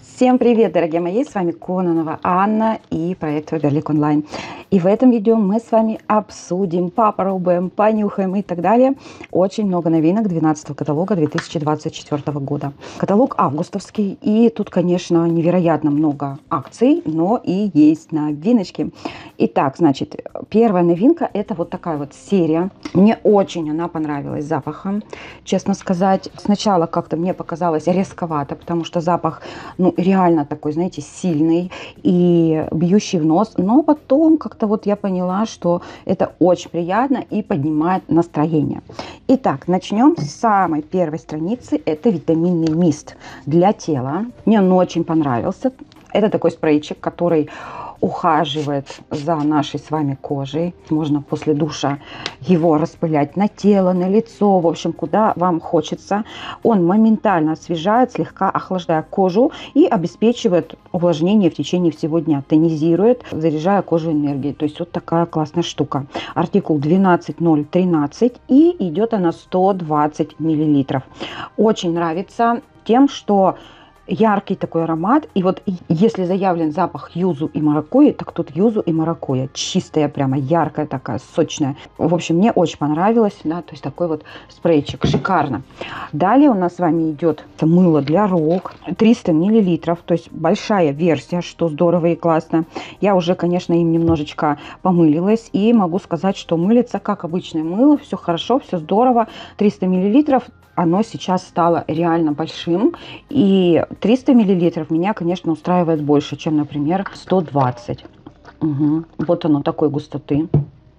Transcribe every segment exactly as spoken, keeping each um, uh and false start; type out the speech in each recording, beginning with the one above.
Всем привет, дорогие мои! С вами Кононова Анна и проект Faberlic Online. И в этом видео мы с вами обсудим, попробуем, понюхаем и так далее очень много новинок двенадцатого каталога две тысячи двадцать четвёртого года. Каталог августовский, и тут, конечно, невероятно много акций, но и есть новиночки. Итак, значит, первая новинка — это вот такая вот серия. Мне очень она понравилась запахом, честно сказать. Сначала как-то мне показалось резковато, потому что запах, ну, реально такой, знаете, сильный и бьющий в нос. Но потом как-то вот я поняла, что это очень приятно и поднимает настроение. Итак, начнем с самой первой страницы. Это витаминный мист для тела. Мне он очень понравился. Это такой спрейчик, который ухаживает за нашей с вами кожей. Можно после душа его распылять на тело, на лицо, в общем, куда вам хочется. Он моментально освежает, слегка охлаждая кожу и обеспечивает увлажнение в течение всего дня. Тонизирует, заряжая кожу энергией. То есть вот такая классная штука. Артикул двенадцать ноль тринадцать, и идет она сто двадцать миллилитров. Очень нравится тем, что яркий такой аромат. И вот если заявлен запах юзу и маракуйи, так тут юзу и маракуйя. Чистая, прямо яркая такая, сочная. В общем, мне очень понравилось. Да, то есть такой вот спрейчик. Шикарно. Далее у нас с вами идет мыло для рук. триста миллилитров. То есть большая версия, что здорово и классно. Я уже, конечно, им немножечко помылилась. И могу сказать, что мылится как обычное мыло. Все хорошо, все здорово. триста миллилитров. Оно сейчас стало реально большим, и триста миллилитров меня, конечно, устраивает больше, чем, например, сто двадцать. Угу. Вот оно такой густоты,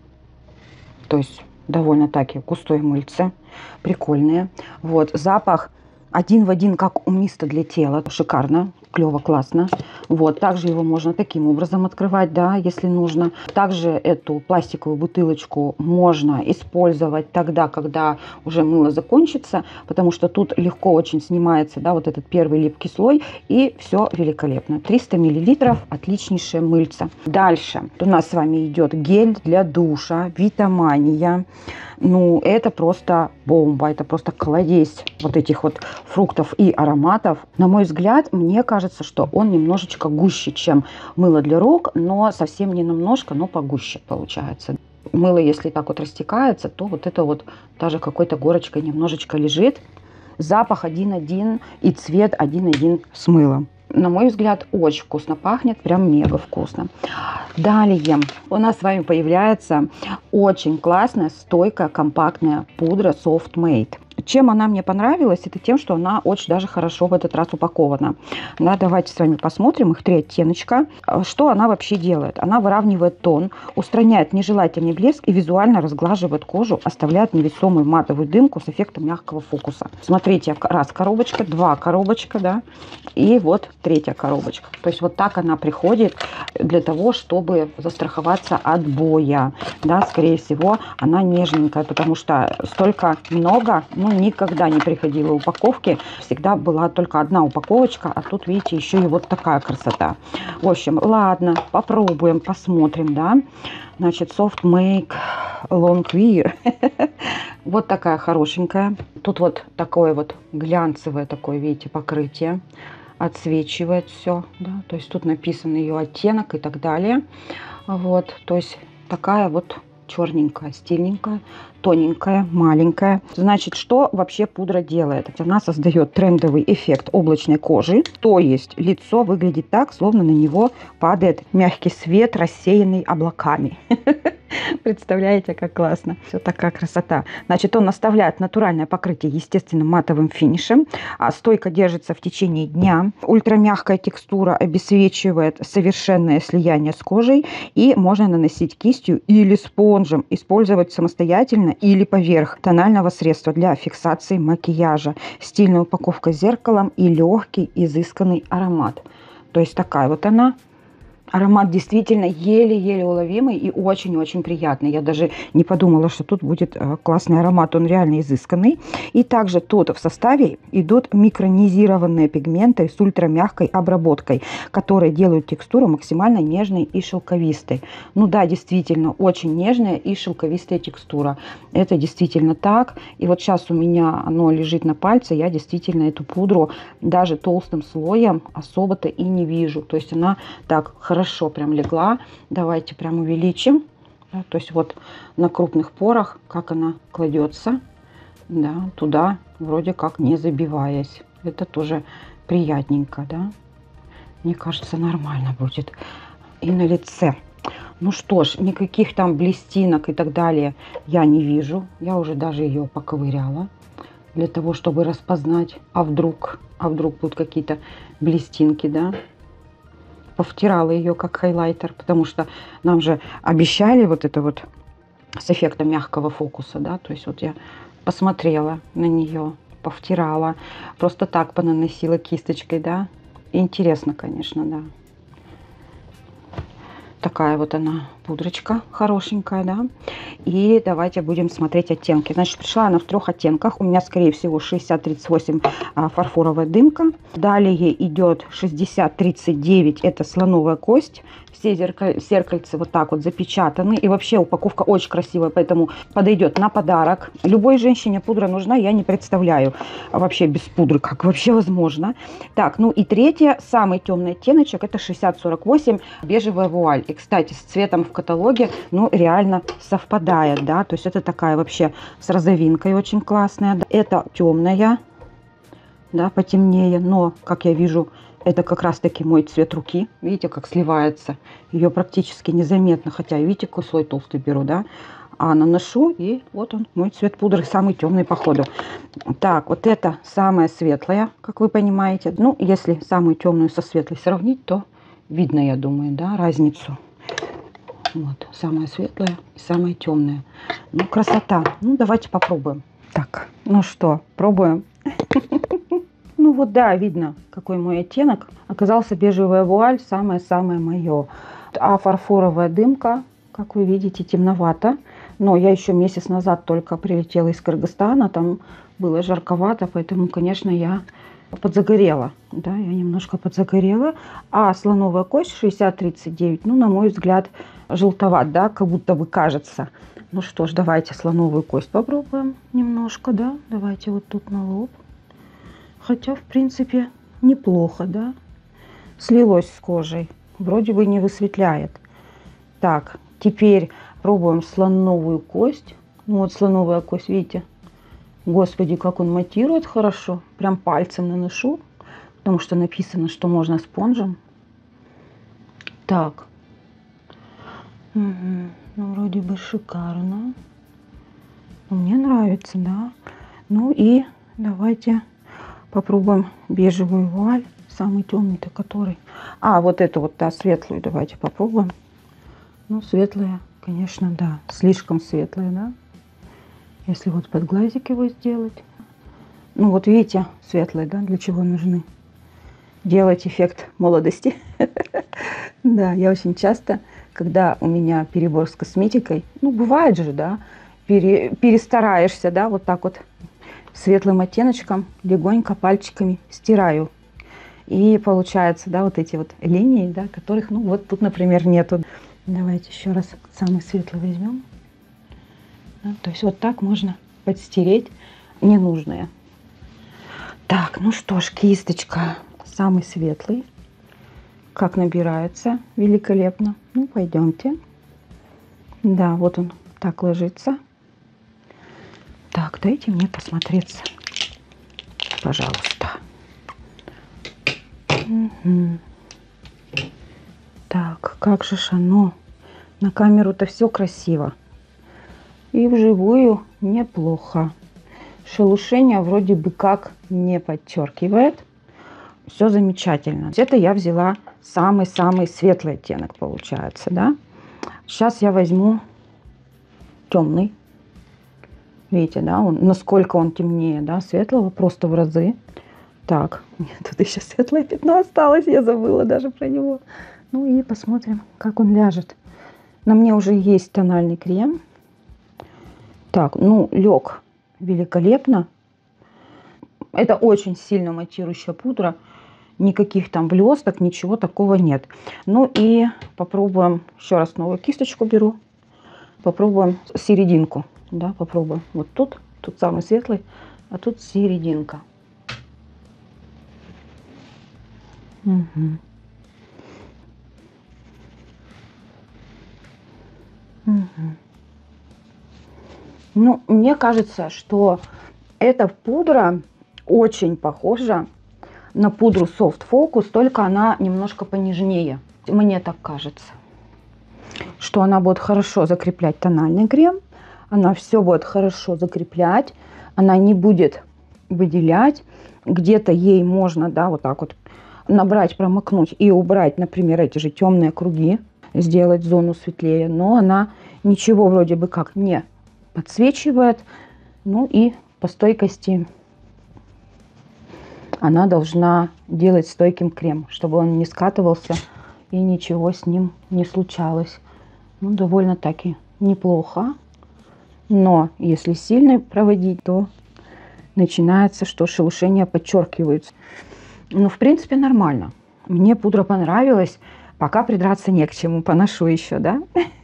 то есть довольно таки густое мыльце, прикольные. Вот запах один в один, как у миста для тела, шикарно. Клево, классно. Вот, также его можно таким образом открывать, да, если нужно. Также эту пластиковую бутылочку можно использовать тогда, когда уже мыло закончится, потому что тут легко очень снимается, да, вот этот первый липкий слой, и все великолепно. триста миллилитров, отличнейшее мыльце. Дальше у нас с вами идет гель для душа, Витамания. Ну, это просто бомба, это просто кладезь вот этих вот фруктов и ароматов. На мой взгляд, мне кажется, что он немножечко гуще, чем мыло для рук, но совсем не немножко, но погуще получается. Мыло, если так вот растекается, то вот это вот даже какой-то горочкой немножечко лежит. Запах один-один и цвет один-один с мылом. На мой взгляд, очень вкусно пахнет, прям мега вкусно. Далее у нас с вами появляется очень классная, стойкая, компактная пудра Soft Made. Чем она мне понравилась, это тем, что она очень даже хорошо в этот раз упакована. Да, давайте с вами посмотрим, их три оттеночка. Что она вообще делает? Она выравнивает тон, устраняет нежелательный блеск и визуально разглаживает кожу, оставляет невесомую матовую дымку с эффектом мягкого фокуса. Смотрите, раз коробочка, два коробочка, да, и вот третья коробочка. То есть вот так она приходит для того, чтобы застраховаться от боя. Да, скорее всего, она нежненькая, потому что столько много, ну, никогда не приходила упаковки. Всегда была только одна упаковочка, а тут, видите, еще и вот такая красота. В общем, ладно, попробуем, посмотрим, да. Значит, Soft Make Long Wear. Вот такая хорошенькая. Тут вот такое вот глянцевое такое, видите, покрытие. Отсвечивает все, да. То есть тут написан ее оттенок и так далее. Вот, то есть такая вот черненькая, стильненькая, тоненькая, маленькая. Значит, что вообще пудра делает? Она создает трендовый эффект облачной кожи. То есть лицо выглядит так, словно на него падает мягкий свет, рассеянный облаками. Представляете, как классно. Все такая красота. Значит, он оставляет натуральное покрытие естественным матовым финишем. А стойко держится в течение дня. Ультрамягкая текстура обесцвечивает совершенное слияние с кожей. И можно наносить кистью или спонжем. Использовать самостоятельно или поверх тонального средства для фиксации макияжа. Стильная упаковка с зеркалом и легкий изысканный аромат. То есть такая вот она. Аромат действительно еле-еле уловимый и очень-очень приятный. Я даже не подумала, что тут будет классный аромат. Он реально изысканный. И также тут в составе идут микронизированные пигменты с ультрамягкой обработкой, которые делают текстуру максимально нежной и шелковистой. Ну да, действительно, очень нежная и шелковистая текстура. Это действительно так. И вот сейчас у меня оно лежит на пальце. Я действительно эту пудру даже толстым слоем особо-то и не вижу. То есть она так хорошо Хорошо прям легла. Давайте прям увеличим. Да, то есть вот на крупных порах, как она кладется, да, туда вроде как не забиваясь. Это тоже приятненько, да. Мне кажется, нормально будет. И на лице. Ну что ж, никаких там блестинок и так далее я не вижу. Я уже даже ее поковыряла для того, чтобы распознать, а вдруг, а вдруг будут какие-то блестинки, да. Повтирала ее как хайлайтер, потому что нам же обещали вот это вот с эффектом мягкого фокуса, да, то есть вот я посмотрела на нее, повтирала, просто так понаносила кисточкой, да, интересно, конечно, да. Такая вот она пудрочка хорошенькая, да. И давайте будем смотреть оттенки. Значит, пришла она в трех оттенках. У меня, скорее всего, шестьдесят тридцать восемь а, фарфоровая дымка. Далее идет шестьдесят тридцать девять, это слоновая кость. Все зеркаль, зеркальцы вот так вот запечатаны. И вообще упаковка очень красивая, поэтому подойдет на подарок. Любой женщине пудра нужна, я не представляю вообще без пудры, как вообще возможно. Так, ну и третье, самый темный оттеночек, это шестьдесят сорок восемь, бежевая вуаль. И, кстати, с цветом в каталоге, ну, реально совпадает, да. То есть это такая вообще с розовинкой очень классная. Это темная, да, потемнее, но, как я вижу, это как раз-таки мой цвет руки. Видите, как сливается. Ее практически незаметно. Хотя, видите, какой слой толстый беру, да. А наношу, и вот он, мой цвет пудры, самый темный по ходу. Так, вот это самая светлая, как вы понимаете. Ну, если самую темную со светлой сравнить, то видно, я думаю, да, разницу. Вот, самая светлая и самая темная. Ну, красота. Ну, давайте попробуем. Так, ну что, пробуем. Ну вот да, видно, какой мой оттенок. Оказался бежевая вуаль, самое-самое мое. А фарфоровая дымка, как вы видите, темновато. Но я еще месяц назад только прилетела из Кыргызстана, там было жарковато, поэтому, конечно, я подзагорела. Да, я немножко подзагорела. А слоновая кость шестьдесят тридцать девять, ну, на мой взгляд, желтоват, да, как будто бы кажется. Ну что ж, давайте слоновую кость попробуем немножко, да. Давайте вот тут на лоб. Хотя, в принципе, неплохо, да. Слилось с кожей. Вроде бы не высветляет. Так, теперь пробуем слоновую кость. Ну, вот слоновая кость, видите. Господи, как он матирует хорошо. Прям пальцем наношу. Потому что написано, что можно спонжем. Так. Угу. Ну, вроде бы шикарно. Мне нравится, да. Ну и давайте попробуем бежевую вуаль. Самый темный-то который. А, вот эту вот, да, светлую давайте попробуем. Ну, светлая, конечно, да. Слишком светлая, да. Если вот под глазик его сделать. Ну, вот видите, светлая, да, для чего нужны. Делать эффект молодости. Да, я очень часто, когда у меня перебор с косметикой, ну, бывает же, да, перестараешься, да, вот так вот светлым оттеночком легонько пальчиками стираю. И получается, да, вот эти вот линии, да, которых, ну, вот тут, например, нету. Давайте еще раз самый светлый возьмем. Да, то есть вот так можно подстереть ненужное. Так, ну что ж, кисточка. Самый светлый. Как набирается. Великолепно. Ну, пойдемте. Да, вот он так ложится. Так, дайте мне посмотреться. Пожалуйста. Угу. Так, как же ж оно. На камеру-то все красиво. И вживую неплохо. Шелушение вроде бы как не подчеркивает. Все замечательно. Это я взяла самый-самый светлый оттенок, получается, да. Сейчас я возьму темный. Видите, да, он, насколько он темнее, да, светлого, просто в разы. Так, тут еще светлое пятно осталось, я забыла даже про него. Ну и посмотрим, как он ляжет. На мне уже есть тональный крем. Так, ну, лег великолепно. Это очень сильно матирующая пудра. Никаких там блесток, ничего такого нет. Ну и попробуем, еще раз новую кисточку беру. Попробуем серединку. Да, попробуем. Вот тут, тут самый светлый, а тут серединка. Угу. Угу. Ну, мне кажется, что эта пудра очень похожа на пудру Soft Focus, только она немножко понежнее. Мне так кажется, что она будет хорошо закреплять тональный крем. Она все будет хорошо закреплять. Она не будет выделять. Где-то ей можно, да, вот так вот набрать, промокнуть и убрать, например, эти же темные круги, сделать зону светлее. Но она ничего вроде бы как не подсвечивает. Ну и по стойкости она должна делать стойким крем, чтобы он не скатывался и ничего с ним не случалось. Ну, довольно-таки неплохо. Но если сильно проводить, то начинается, что шелушения подчеркиваются. Ну, в принципе, нормально. Мне пудра понравилась. Пока придраться не к чему. Поношу еще, да?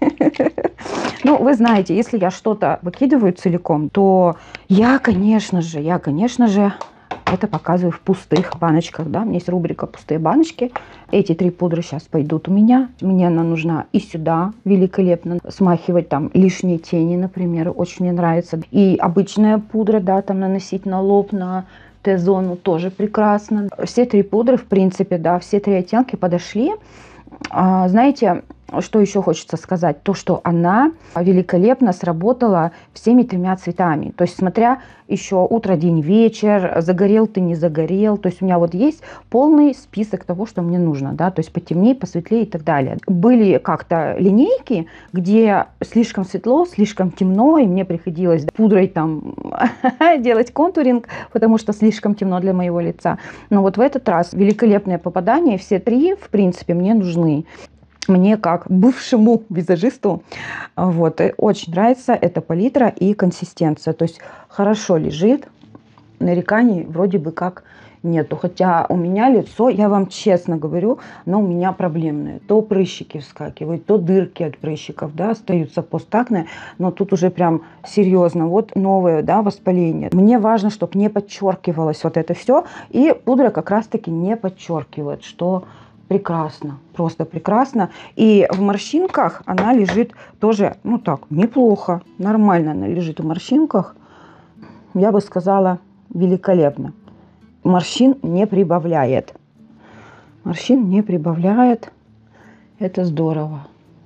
Ну, вы знаете, если я что-то выкидываю целиком, то я, конечно же, я, конечно же, это показываю в пустых баночках, да. У меня есть рубрика «Пустые баночки». Эти три пудры сейчас пойдут у меня. Мне она нужна и сюда великолепно. Смахивать там лишние тени, например, очень мне нравится. И обычная пудра, да, там наносить на лоб, на Т-зону тоже прекрасно. Все три пудры, в принципе, да, все три оттенки подошли. А, знаете, что еще хочется сказать? То, что она великолепно сработала всеми тремя цветами. То есть, смотря еще утро, день, вечер, загорел ты, не загорел. То есть, у меня вот есть полный список того, что мне нужно. Да? То есть, потемнее, посветлее и так далее. Были как-то линейки, где слишком светло, слишком темно, и мне приходилось пудрой там делать контуринг, потому что слишком темно для моего лица. Но вот в этот раз великолепное попадание. Все три, в принципе, мне нужны. Мне, как бывшему визажисту, вот, очень нравится эта палитра и консистенция. То есть хорошо лежит, нареканий вроде бы как нету. Хотя у меня лицо, я вам честно говорю, но у меня проблемное. То прыщики вскакивают, то дырки от прыщиков, да, остаются постакные. Но тут уже прям серьезно. Вот новое, да, воспаление. Мне важно, чтобы не подчеркивалось вот это все. И пудра как раз-таки не подчеркивает, что... прекрасно, просто прекрасно. И в морщинках она лежит тоже, ну так, неплохо, нормально она лежит в морщинках. Я бы сказала, великолепно. Морщин не прибавляет. Морщин не прибавляет. Это здорово.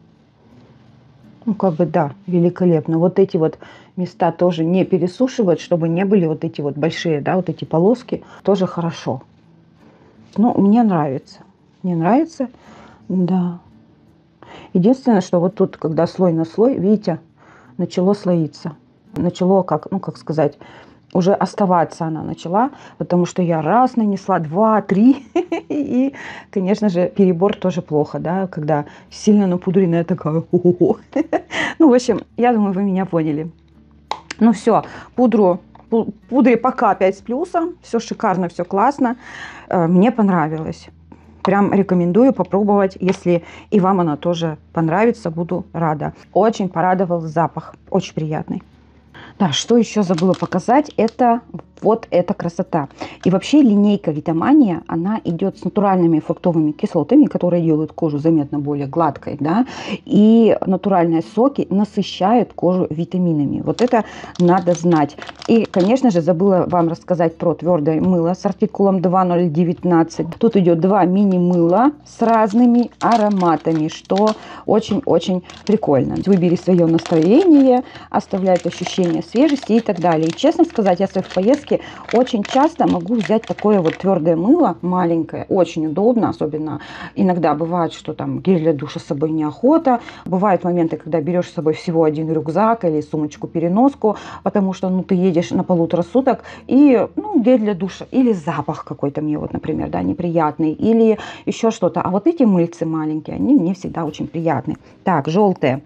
Ну, как бы, да, великолепно. Вот эти вот места тоже не пересушивать, чтобы не были вот эти вот большие, да, вот эти полоски. Тоже хорошо. Ну, мне нравится. Мне нравится, да. Единственное, что вот тут, когда слой на слой, видите, начало слоиться. Начало, как, ну, как сказать, уже оставаться она начала, потому что я раз нанесла, два, три. И, конечно же, перебор тоже плохо, да, когда сильно напудренная такая. Ну, в общем, я думаю, вы меня поняли. Ну, все, пудру... Пудре пока пять с плюсом. Все шикарно, все классно. Мне понравилось. Прям рекомендую попробовать, если и вам она тоже понравится, буду рада. Очень порадовал запах, очень приятный. Да, что еще забыла показать, это вот эта красота. И вообще линейка Витамания, она идет с натуральными фруктовыми кислотами, которые делают кожу заметно более гладкой, да, и натуральные соки насыщают кожу витаминами. Вот это надо знать. И, конечно же, забыла вам рассказать про твердое мыло с артикулом два ноль девятнадцать. Тут идет два мини-мыла с разными ароматами, что очень-очень прикольно. Выбери свое настроение, оставляет ощущение свежести и так далее. И, честно сказать, я в своих поездках переноске очень часто могу взять такое вот твердое мыло, маленькое, очень удобно, особенно иногда бывает, что там гель для душа с собой неохота. Бывают моменты, когда берешь с собой всего один рюкзак или сумочку-переноску, потому что ну, ты едешь на полутора суток, и ну, гель для душа, или запах какой-то мне, вот, например, да, неприятный, или еще что-то. А вот эти мыльцы маленькие, они мне всегда очень приятны. Так, желтое.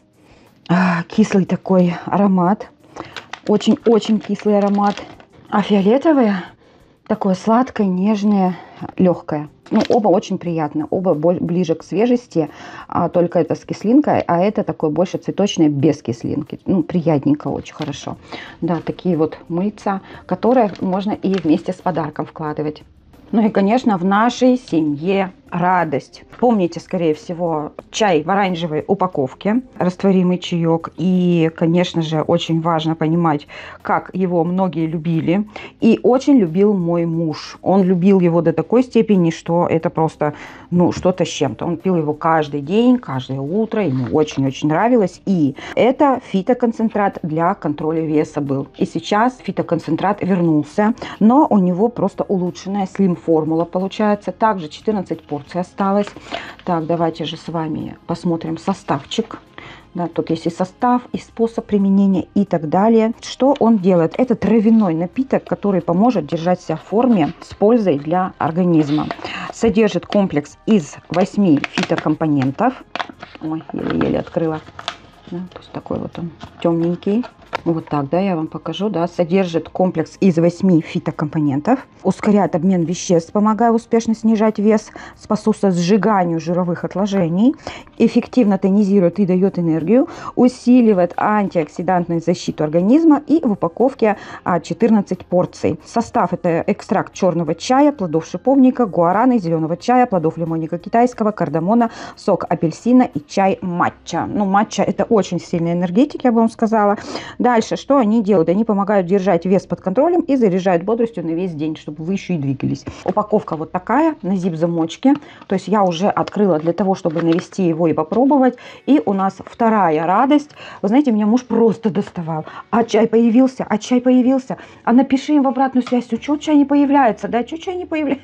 Кислый такой аромат. Очень-очень кислый аромат. А фиолетовое такое сладкое, нежное, легкое. Ну, оба очень приятные. Оба ближе к свежести. А только это с кислинкой, а это такое больше цветочное без кислинки. Ну, приятненько, очень хорошо. Да, такие вот мыльца, которые можно и вместе с подарком вкладывать. Ну и, конечно, в нашей семье радость. Помните, скорее всего, чай в оранжевой упаковке, растворимый чаек. И, конечно же, очень важно понимать, как его многие любили. И очень любил мой муж. Он любил его до такой степени, что это просто, ну, что-то с чем-то. Он пил его каждый день, каждое утро. Ему очень-очень нравилось. И это фитоконцентрат для контроля веса был. И сейчас фитоконцентрат вернулся, но у него просто улучшенная слим-формула получается. Также четырнадцать порций осталось. Так, давайте же с вами посмотрим составчик. Да, тут есть и состав, и способ применения, и так далее. Что он делает? Это травяной напиток, который поможет держать себя в форме с пользой для организма. Содержит комплекс из восьми фитокомпонентов. Ой, еле-еле открыла. Да, то есть такой вот он темненький. Вот так, да, я вам покажу, да, содержит комплекс из восьми фитокомпонентов, ускоряет обмен веществ, помогая успешно снижать вес, способствует сжиганию жировых отложений, эффективно тонизирует и дает энергию, усиливает антиоксидантную защиту организма, и в упаковке четырнадцать порций. Состав: это экстракт черного чая, плодов шиповника, гуараны, зеленого чая, плодов лимонника китайского, кардамона, сок апельсина и чай матча. Ну, матча — это очень сильный энергетик, я бы вам сказала. Дальше, что они делают? Они помогают держать вес под контролем и заряжают бодростью на весь день, чтобы вы еще и двигались. Упаковка вот такая, на зип-замочке. То есть я уже открыла для того, чтобы навести его и попробовать. И у нас вторая радость. Вы знаете, меня муж просто доставал. А чай появился, а чай появился. А напиши им в обратную связь, что чай не появляется, да, что чай не появляется.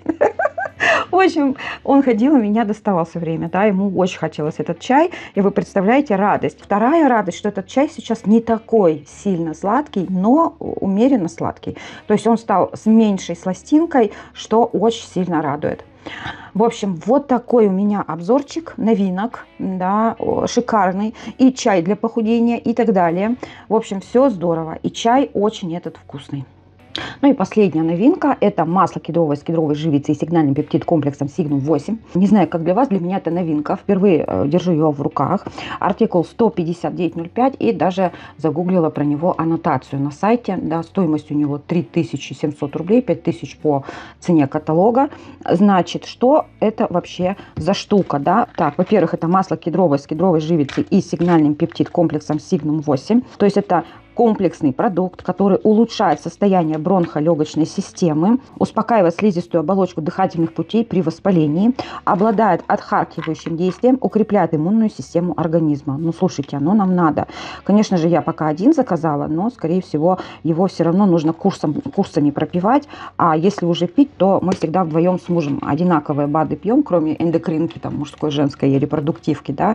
В общем, он ходил и меня доставал все время, да, ему очень хотелось этот чай, и вы представляете радость. Вторая радость, что этот чай сейчас не такой сильно сладкий, но умеренно сладкий. То есть он стал с меньшей сластинкой, что очень сильно радует. В общем, вот такой у меня обзорчик новинок, да, шикарный. И чай для похудения и так далее. В общем, все здорово. И чай очень этот вкусный. Ну и последняя новинка — это масло кедровое с кедровой живицей и сигнальным пептид-комплексом Сигнум восемь. Не знаю, как для вас, для меня это новинка. Впервые держу ее в руках. Артикул сто пятьдесят девять ноль пять, и даже загуглила про него аннотацию на сайте. Да, стоимость у него три тысячи семьсот рублей, пять тысяч по цене каталога. Значит, что это вообще за штука? Да? Так, во-первых, это масло кедровое с кедровой живицей и сигнальным пептид-комплексом Сигнум восемь. То есть это комплексный продукт, который улучшает состояние бронхолегочной системы, успокаивает слизистую оболочку дыхательных путей при воспалении, обладает отхаркивающим действием, укрепляет иммунную систему организма. Ну, слушайте, оно нам надо. Конечно же, я пока один заказала, но, скорее всего, его все равно нужно курсом, курсами пропивать. А если уже пить, то мы всегда вдвоем с мужем одинаковые БАДы пьем, кроме эндокринки, там, мужской, женской и репродуктивки, да.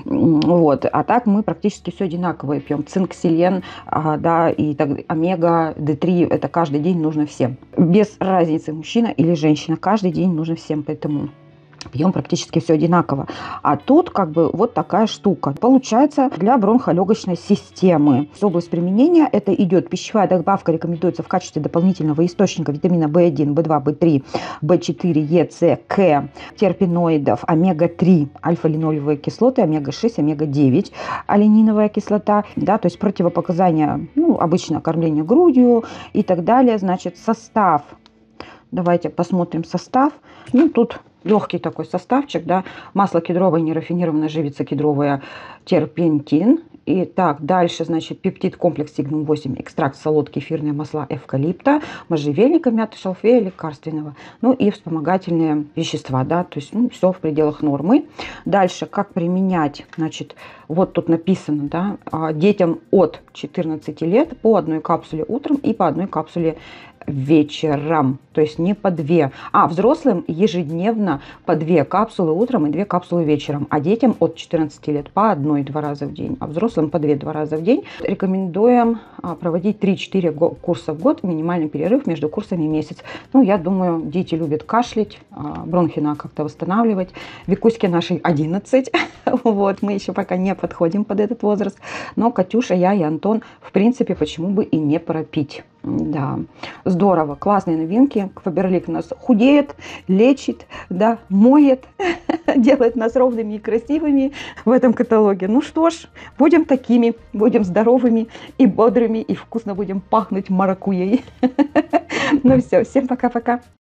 Вот. А так мы практически все одинаковые пьем. Цинк, селен, А, да, и так, омега, дэ три, это каждый день нужно всем. Без разницы, мужчина или женщина, каждый день нужно всем, поэтому пьем практически все одинаково. А тут как бы вот такая штука. Получается для бронхолегочной системы. С область применения это идет пищевая добавка, рекомендуется в качестве дополнительного источника витамина бэ один, бэ два, бэ три, бэ четыре, е, цэ, к, терпеноидов, омега три, альфа-линолевые кислоты, омега шесть, омега девять, алениновая кислота, да, то есть противопоказания, ну, обычно кормление грудью и так далее. Значит, состав. Давайте посмотрим состав. Ну, тут легкий такой составчик, да, масло кедровое, нерафинированная живица кедровая, терпентин. И так, дальше, значит, пептид-комплекс Сигнум восемь, экстракт солодки, эфирные масла эвкалипта, можжевельника, мяты, шалфея, лекарственного. Ну и вспомогательные вещества, да, то есть, ну, все в пределах нормы. Дальше, как применять, значит, вот тут написано, да, детям от четырнадцати лет по одной капсуле утром и по одной капсуле вечером, то есть не по две. А взрослым ежедневно по две капсулы утром и две капсулы вечером, а детям от четырнадцати лет по одной-два раза в день, а взрослым по две-два раза в день. Рекомендуем проводить три-четыре курса в год, минимальный перерыв между курсами месяц. Ну, я думаю, дети любят кашлять, бронхи надо как-то восстанавливать. Викуське нашей одиннадцать, вот, мы еще пока не подходим под этот возраст, но Катюша, я и Антон, в принципе, почему бы и не пропить. Да, здорово, классные новинки. Фаберлик нас худеет, лечит, да, моет, делает нас ровными и красивыми в этом каталоге. Ну что ж, будем такими, будем здоровыми и бодрыми, и вкусно будем пахнуть маракуйей. Ну все, всем пока-пока.